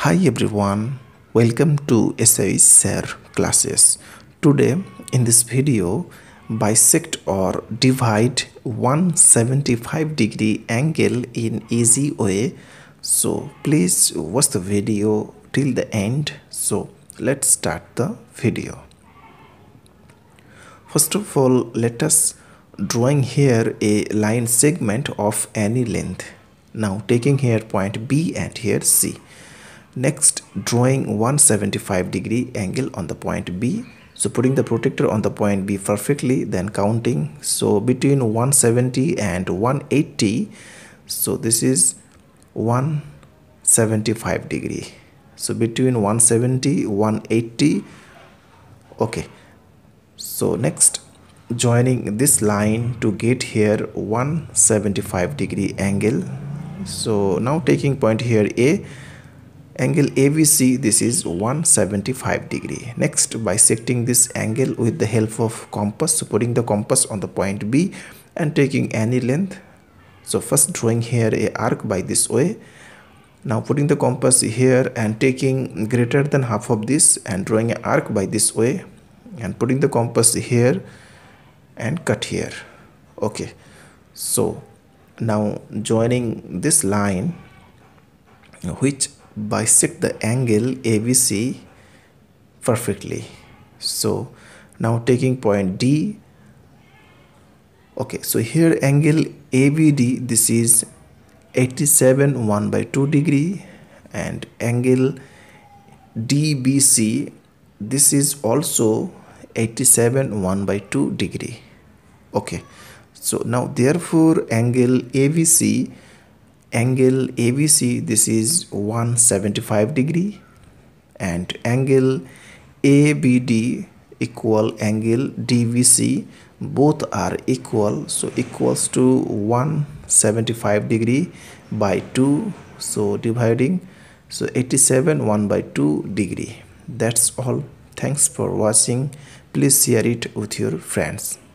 Hi everyone, welcome to SI Sir classes. Today in this video, bisect or divide 175-degree angle in easy way. So please watch the video till the end. So let's start the video. First of all, let us drawing here a line segment of any length. Now taking here point B and here C. Next, drawing 175-degree angle on the point B. So putting the protractor on the point B perfectly, then counting. So between 170 and 180, so this is 175 degree. So between 170 180. Okay, so next joining this line to get here 175-degree angle. So now taking point here A, angle ABC, this is 175 degree. Next, bisecting this angle with the help of compass. So putting the compass on the point B and taking any length. So first drawing here a arc by this way. Now putting the compass here and taking greater than half of this and drawing an arc by this way and putting the compass here and cut here. Okay, so now joining this line which bisect the angle ABC perfectly. So now taking point D. Okay, so here angle ABD, this is 87 1/2 degree, and angle DBC, this is also 87 1/2 degree. Okay, so now therefore angle ABC, this is 175 degree, and angle ABD equal angle DVC, both are equal, so equals to 175 degree by 2. So dividing, so 87 1/2 degree. That's all. Thanks for watching. Please share it with your friends.